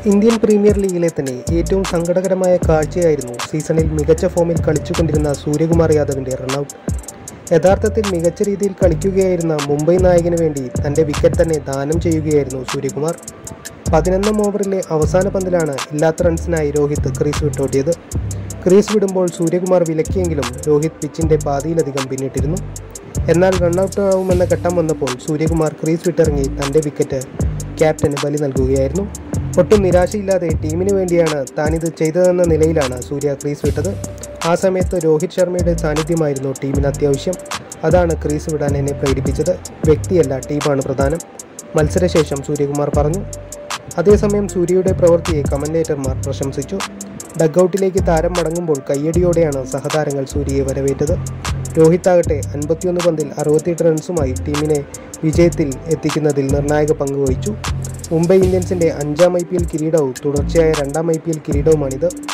Indian premier ലീഗിലെ തന്നെ ഏറ്റവും സങ്കടകരമായ കാഴ്ചയായിരുന്നു സീസണിൽ മികച്ച ഫോമിൽ കളിച്ചുകൊണ്ടിരുന്ന സൂര്യകുമാർ യാദവിൻ്റെ റണ്ണൌട്ട്. യഥാർത്ഥത്തിൽ മികച്ച രീതിയിൽ കളിക്കുകയായിരുന്ന മുംബൈ നായകന് വേണ്ടി തൻ്റെ വിക്കറ്റ് തന്നെ ദാനം ചെയ്യുകയായിരുന്നു സൂര്യകുമാർ. 11ാം ഓവറിലെ അവസാന പന്തിലാണ് ഇല്ലാത്ത റൺസിനായി രോഹിത് ക്രീസ് വിട്ടോട്ടിയത്. ക്രീസ് വിടുമ്പോൾ സൂര്യകുമാർ വിലക്കിയെങ്കിലും രോഹിത് പിച്ചിൻ്റെ പാതിയിലധികം പിന്നിട്ടിരുന്നു. എന്നാൽ റണ്ണൌട്ട് ആവുമെന്ന ഘട്ടം വന്നപ്പോൾ സൂര്യകുമാർ ക്രീസ് വിട്ടിറങ്ങി തൻ്റെ വിക്കറ്റ് ക്യാപ്റ്റന് ബലി നൽകുകയായിരുന്നു. ഒട്ടും നിരാശയില്ലാതെ ടീമിന് വേണ്ടിയാണ് താനിത് ചെയ്തതെന്ന നിലയിലാണ് സൂര്യ ക്രീസ് വിട്ടത്. ആ സമയത്ത് രോഹിത് ശർമ്മയുടെ സാന്നിധ്യമായിരുന്നു ടീമിന് അത്യാവശ്യം. അതാണ് ക്രീസ് വിടാൻ എന്നെ പ്രേരിപ്പിച്ചത്. വ്യക്തിയല്ല, ടീമാണ് പ്രധാനം, മത്സരശേഷം സൂര്യകുമാർ പറഞ്ഞു. അതേസമയം സൂര്യയുടെ പ്രവൃത്തിയെ കമന്റേറ്റർമാർ പ്രശംസിച്ചു. ഡഗ്ഔട്ടിലേക്ക് താരം മടങ്ങുമ്പോൾ കയ്യടിയോടെയാണ് സഹതാരങ്ങൾ സൂര്യയെ വരവേറ്റത്. രോഹിത് ആകട്ടെ 51 പന്തിൽ 68 റൺസുമായി ടീമിനെ വിജയത്തിൽ എത്തിക്കുന്നതിൽ നിർണായക പങ്ക് വഹിച്ചു. മുംബൈ ഇന്ത്യൻസിൻ്റെ 5ാം IPL കിരീടവും തുടർച്ചയായ 2ാം IPL കിരീടവുമാണിത്.